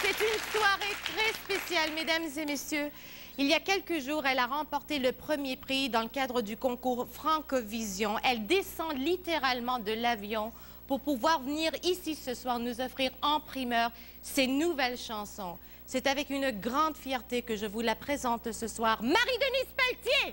C'est une soirée très spéciale, mesdames et messieurs. Il y a quelques jours, elle a remporté le premier prix dans le cadre du concours Francovision. Elle descend littéralement de l'avion pour pouvoir venir ici ce soir nous offrir en primeur ses nouvelles chansons. C'est avec une grande fierté que je vous la présente ce soir, Marie-Denise Pelletier!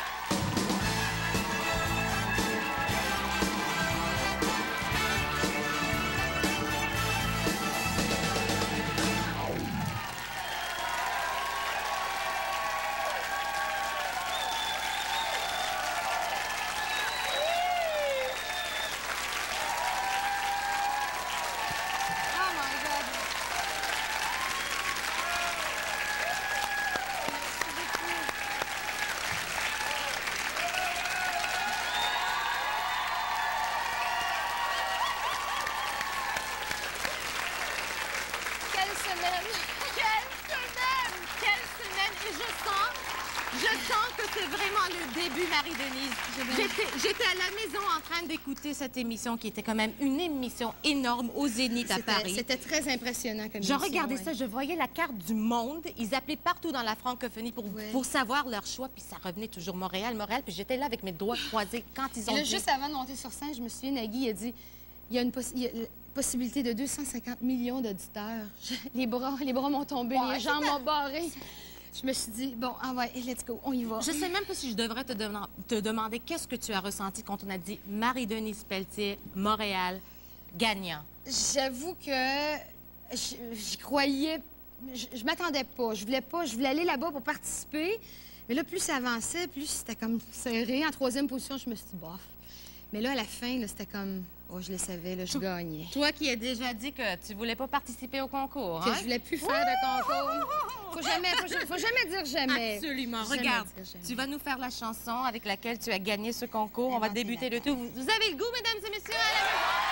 Je sens que c'est vraiment le début, Marie-Denise. J'étais à la maison en train d'écouter cette émission qui était quand même une émission énorme au Zénith à Paris. C'était très impressionnant comme émission. Je regardais ça, je voyais la carte du monde. Ils appelaient partout dans la francophonie pour savoir leur choix, puis ça revenait toujours Montréal, puis j'étais là avec mes doigts croisés quand ils ont dit... Juste avant de monter sur scène, je me souviens, Nagui a dit, il y a la possibilité de 250 millions d'auditeurs. Les bras m'ont tombé, les jambes m'ont barré. Je me suis dit, bon, ouais, let's go, on y va. Je sais même pas si je devrais te demander qu'est-ce que tu as ressenti quand on a dit Marie-Denise Pelletier, Montréal, gagnant. J'avoue que j'y croyais, je m'attendais pas. Je voulais aller là-bas pour participer. Mais là, plus ça avançait, plus c'était comme serré. En troisième position, je me suis dit, bof. Mais là, à la fin, c'était comme... Oh, je le savais, là, je gagnais. Toi qui as déjà dit que tu voulais pas participer au concours, que je voulais plus faire de concours. Faut jamais dire jamais. Absolument. Regarde, tu vas nous faire la chanson avec laquelle tu as gagné ce concours. On va débuter le tout. Vous avez le goût, mesdames et messieurs, à la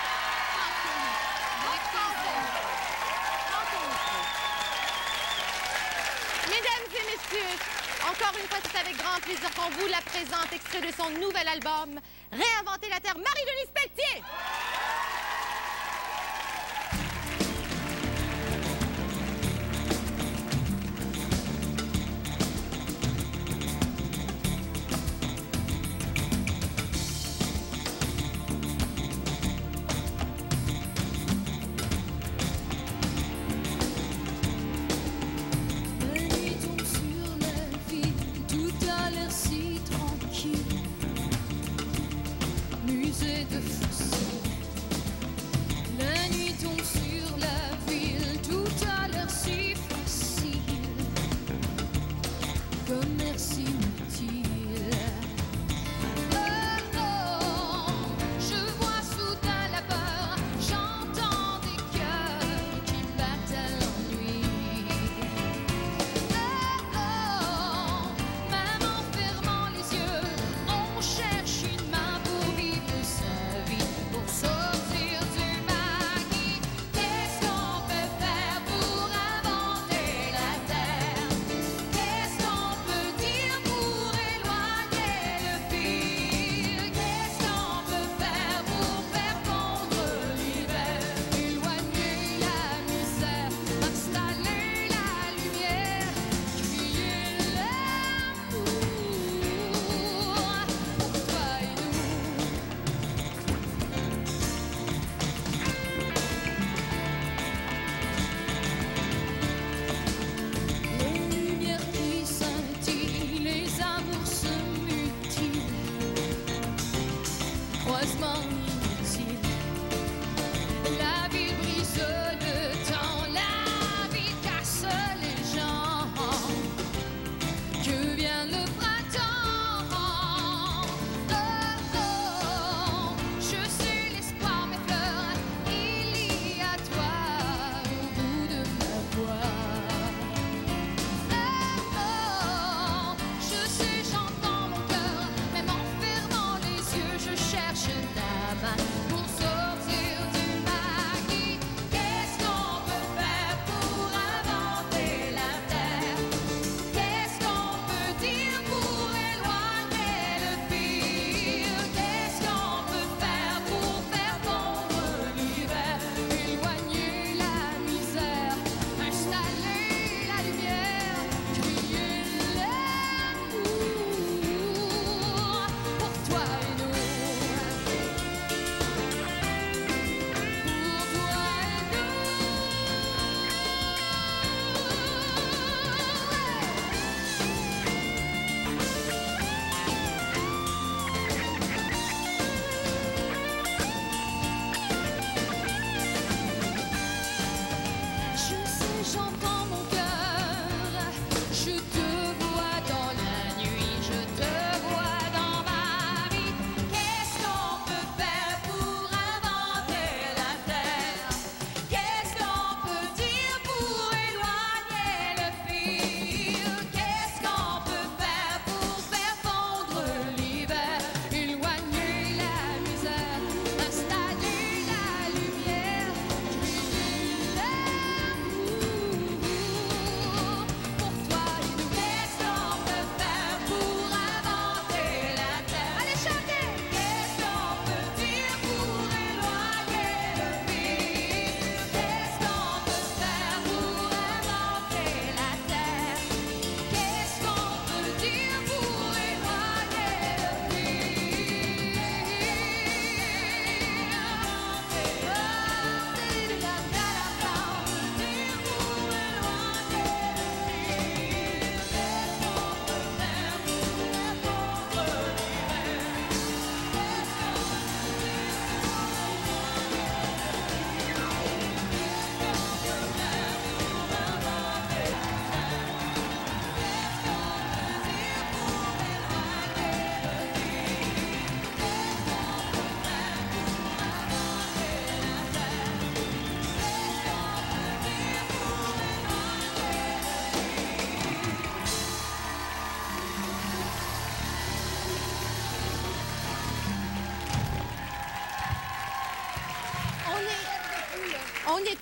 maison? Mesdames et messieurs, encore une fois, c'est avec grand plaisir qu'on vous la présente, extrait de son nouvel album, Réinventer la Terre, Marie-Denise Pelletier! Musée de fous.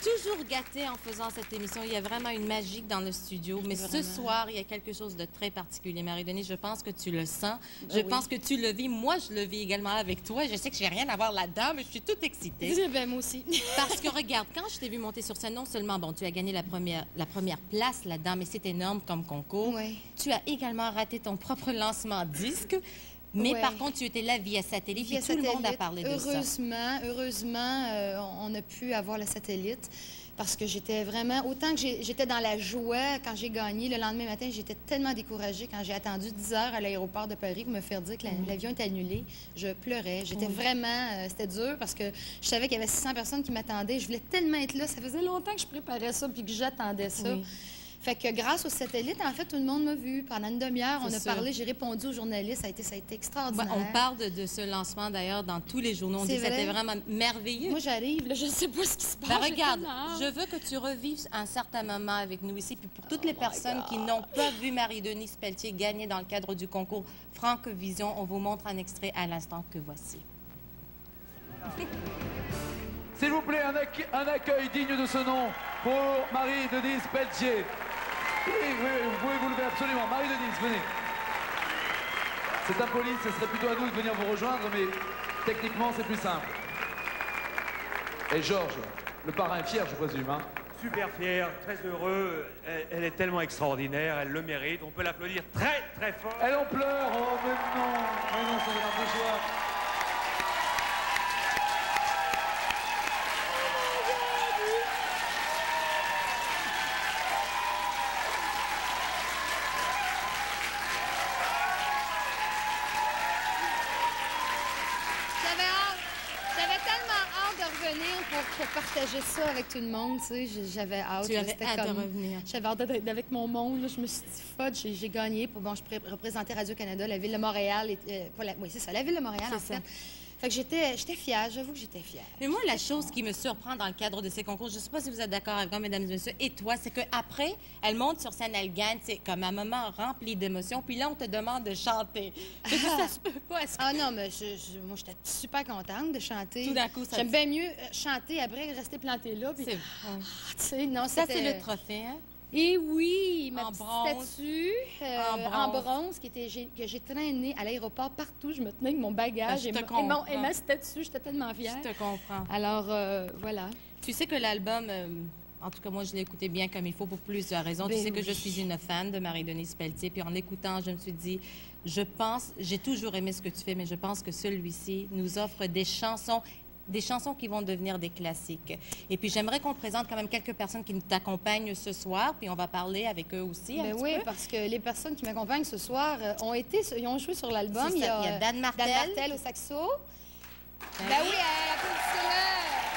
toujours gâtée en faisant cette émission. Il y a vraiment une magie dans le studio. Mais ce soir, il y a quelque chose de très particulier, Marie-Denise. Je pense que tu le sens. Je pense que tu le vis. Moi, je le vis également avec toi. Je sais que j'ai rien à voir là-dedans, mais je suis toute excitée. Ben, moi aussi. Parce que regarde, quand je t'ai vu monter sur scène, non seulement, bon, tu as gagné la première place là-dedans, mais c'est énorme comme concours. Oui. Tu as également raté ton propre lancement disque. Mais par contre, tu étais là via satellite et tout le monde a parlé de ça. Heureusement, on a pu avoir le satellite parce que j'étais vraiment... Autant que j'étais dans la joie quand j'ai gagné, le lendemain matin, j'étais tellement découragée quand j'ai attendu 10 heures à l'aéroport de Paris pour me faire dire que l'avion était annulé. Je pleurais. J'étais vraiment... C'était dur parce que je savais qu'il y avait 600 personnes qui m'attendaient. Je voulais tellement être là. Ça faisait longtemps que je préparais ça puis que j'attendais ça. Oui. Fait que grâce au satellite, en fait, tout le monde m'a vu. Pendant une demi-heure, on a parlé, j'ai répondu aux journalistes. Ça a été extraordinaire. On parle de ce lancement, d'ailleurs, dans tous les journaux. On dit que c'était vraiment merveilleux. Moi, j'arrive, là, je ne sais pas ce qui se passe. Ben, regarde, je veux que tu revives un certain moment avec nous ici. Puis pour toutes les personnes qui n'ont pas vu Marie-Denise Pelletier gagner dans le cadre du concours Francovision, on vous montre un extrait à l'instant que voici. S'il vous plaît, un accueil digne de ce nom pour Marie-Denise Pelletier. Oui, vous pouvez vous lever absolument. Marie-Denise, venez. C'est impoli, ce serait plutôt à nous de venir vous rejoindre, mais techniquement, c'est plus simple. Et Georges, le parrain est fier, je présume, hein? Super fier, très heureux. Elle est tellement extraordinaire, elle le mérite. On peut l'applaudir très, très fort. Elle en pleure. Oh, mais non, c'est notre joie. J'avais tellement hâte de revenir pour partager ça avec tout le monde, tu sais. J'avais hâte. Tu avais hâte de revenir. J'avais hâte d'être avec mon monde. Là. Je me suis dit, fudge, j'ai gagné. Je représentais Radio-Canada, la Ville de Montréal. Oui, c'est ça, la Ville de Montréal, en fait. Fait que j'étais fière, j'avoue que j'étais fière. Mais moi, la chose qui me surprend dans le cadre de ces concours, je ne sais pas si vous êtes d'accord avec moi, mesdames et messieurs, et toi, c'est qu'après, elle monte sur scène, elle gagne, c'est comme un moment rempli d'émotions, puis là, on te demande de chanter. Ça se peut pas. Ah non, mais moi, j'étais super contente de chanter. Tout d'un coup, ça... J'aime bien mieux chanter après que rester plantée là. Puis... C'est... tu sais, non, ça, c'est le trophée, hein? Et oui, ma en petite bronze. statue en bronze que j'ai traînée à l'aéroport partout. Je me tenais avec mon bagage et ma statue. J'étais tellement fière. Je te comprends. Alors, voilà. Tu sais que l'album, en tout cas, moi, je l'ai écouté bien comme il faut pour plusieurs raisons. Tu sais que je suis une fan de Marie-Denise Pelletier. Puis en l'écoutant, je me suis dit, j'ai toujours aimé ce que tu fais, mais je pense que celui-ci nous offre des chansons qui vont devenir des classiques. Et puis, j'aimerais qu'on présente quand même quelques personnes qui nous t'accompagnent ce soir, puis on va parler avec eux aussi. Oui, parce que les personnes qui m'accompagnent ce soir ils ont joué sur l'album. Il y a Dan Martel. Dan Martel au saxo. Ben oui, applaudissez-le!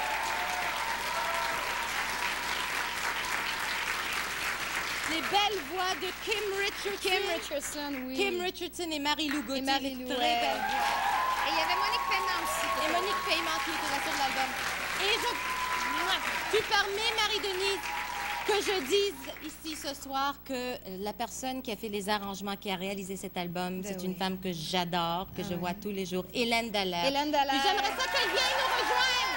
Les belles voix de Kim Richardson. Oui. Kim Richardson et Marie-Lou Gauthier. Très belle voix. Et il y avait Monique Paiement aussi. Et Monique Paiement qui était là sur l'album. Et tu permets, Marie-Denise, que je dise ici ce soir que la personne qui a fait les arrangements, qui a réalisé cet album, c'est une femme que j'adore, que je vois tous les jours, Hélène Dallaire. Hélène Dallaire. Et j'aimerais ça qu'elle vienne nous rejoindre.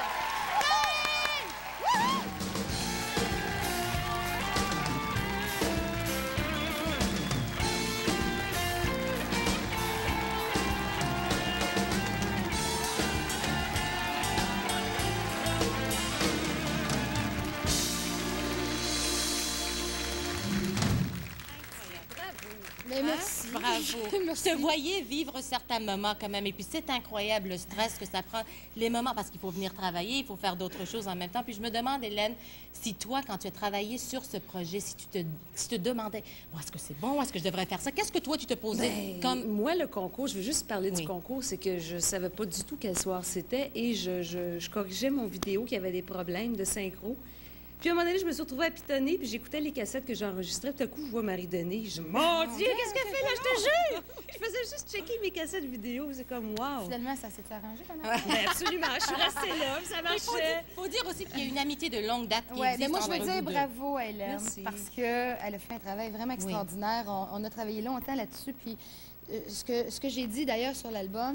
Merci. Bravo. Merci. Je te voyais vivre certains moments quand même. Et puis, c'est incroyable le stress que ça prend, les moments, parce qu'il faut venir travailler, il faut faire d'autres choses en même temps. Puis, je me demande, Hélène, si toi, quand tu as travaillé sur ce projet, si tu te demandais, bon, est-ce que c'est bon, est-ce que je devrais faire ça? Qu'est-ce que toi, tu te posais comme... Moi, le concours, je veux juste parler du concours, c'est que je savais pas du tout quel soir c'était et je corrigeais mon vidéo qui avait des problèmes de synchro. Puis à un moment donné, je me suis retrouvée à pitonner, puis j'écoutais les cassettes que j'enregistrais. Puis tout à coup, je vois Marie-Denise. Je dis, mon Dieu, qu'est-ce qu'elle fait là, je te jure! Je faisais juste checker mes cassettes vidéo. C'est comme, wow! Finalement, ça s'est arrangé quand même. Ben, absolument, je suis restée là, puis ça marchait. Il faut dire aussi qu'il y a une amitié de longue date qui Oui, existe mais moi, je entre veux vous dire deux. bravo à Hélène, Merci. parce qu'elle a fait un travail vraiment extraordinaire. On a travaillé longtemps là-dessus, puis ce que j'ai dit d'ailleurs sur l'album,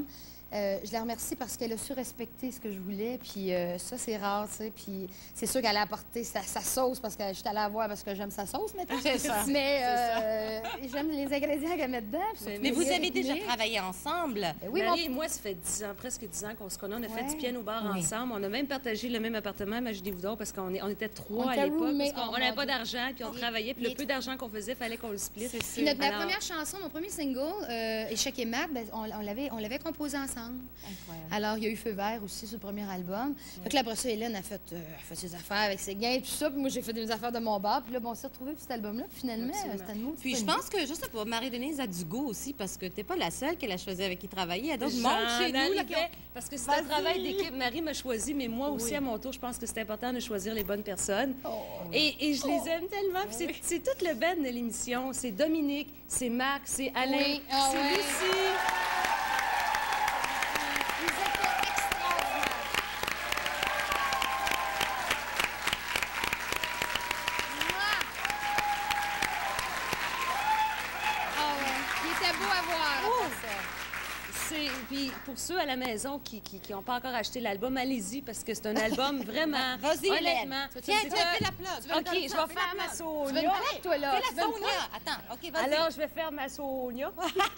Je la remercie parce qu'elle a su respecter ce que je voulais. Puis ça, c'est rare, tu sais. Puis c'est sûr qu'elle a apporté sa sauce parce que je suis allée la voir parce que j'aime sa sauce maintenant. C'est ça. Mais j'aime les ingrédients qu'elle met dedans. Mais vous avez déjà travaillé ensemble? Oui, Marie et moi, ça fait 10 ans, presque 10 ans qu'on se connaît. On a fait du piano-bar ensemble. On a même partagé le même appartement à Magidévoudon parce qu'on était 3 à l'époque. Parce qu'on n'avait pas d'argent, puis on travaillait. Puis le peu d'argent qu'on faisait, il fallait qu'on le split. Puis ma première chanson, mon premier single, Échec et mat, ben, on l'avait composé ensemble. Incroyable. Alors, il y a eu Feu vert aussi sur le premier album. Fait que là, après ça, Hélène a fait ses affaires avec ses gains et tout ça. Puis moi, j'ai fait des affaires de mon bar. Puis là, bon, on s'est retrouvés pour cet album-là. Puis finalement, c'était une Puis je pense que, je sais pas, Marie-Denise a du goût aussi parce que t'es pas la seule qu'elle a choisi avec qui travailler. Il y a d'autres monde chez nous. Là, parce que c'est un travail d'équipe. Marie m'a choisi, mais moi aussi, à mon tour, je pense que c'est important de choisir les bonnes personnes. Et je les aime tellement. Puis c'est toute le band de l'émission. C'est Dominique, c'est Max, c'est Alain, c'est Lucie. Puis pour ceux à la maison qui n'ont pas encore acheté l'album, allez-y parce que c'est un album vraiment. Vas-y, honnêtement. Tiens, fais la plug. OK, je vais faire ma Sonia. Tu veux une plaque, toi, là? Fais la Sonia. Attends, OK, vas-y. Alors, je vais faire ma Sonia.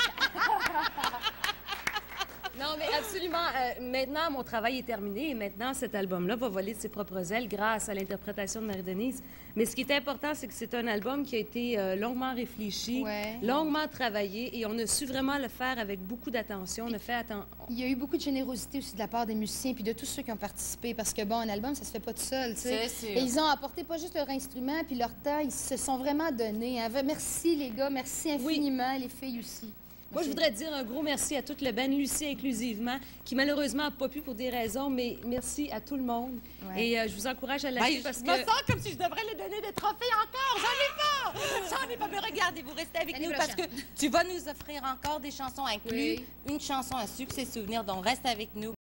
Non, mais absolument. Maintenant, mon travail est terminé et maintenant, cet album-là va voler de ses propres ailes grâce à l'interprétation de Marie-Denise. Mais ce qui est important, c'est que c'est un album qui a été longuement réfléchi, longuement travaillé et on a su vraiment le faire avec beaucoup d'attention. On a fait Il y a eu beaucoup de générosité aussi de la part des musiciens puis de tous ceux qui ont participé parce que, bon, un album, ça se fait pas tout seul, tu sais. Et ils ont apporté pas juste leur instrument puis leur temps, ils se sont vraiment donnés. Hein. Merci, les gars. Merci infiniment, les filles aussi. Moi, je voudrais dire un gros merci à toute le band, Lucie inclusivement, qui malheureusement n'a pas pu pour des raisons, mais merci à tout le monde. Et je vous encourage à l'acheter parce que... Je me sens comme si je devrais lui donner des trophées encore. J'en ai pas. Mais regardez, vous restez avec nous parce que tu vas nous offrir encore des chansons incluses. Une chanson à succès souvenir, donc reste avec nous.